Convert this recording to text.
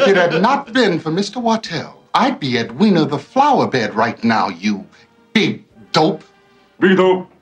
If it had not been for Mr. Wattell, I'd be at Weena the flower bed right now, you big dope. Big dope.